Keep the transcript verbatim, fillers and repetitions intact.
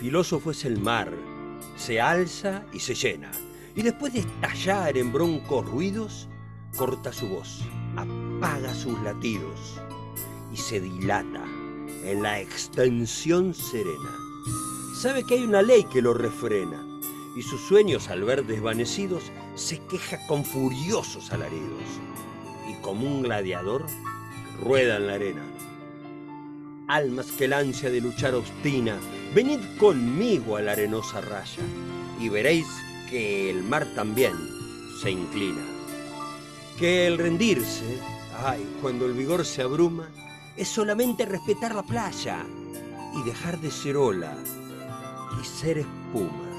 filósofo es el mar, se alza y se llena, y después de estallar en broncos ruidos, corta su voz, apaga sus latidos y se dilata en la extensión serena. Sabe que hay una ley que lo refrena, y sus sueños al ver desvanecidos se queja con furiosos alaridos, y como un gladiador rueda en la arena. Almas que el ansia de luchar obstina, venid conmigo a la arenosa raya, y veréis que el mar también se inclina. Que el rendirse, ay, cuando el vigor se abruma, es solamente respetar la playa y dejar de ser ola y ser espuma.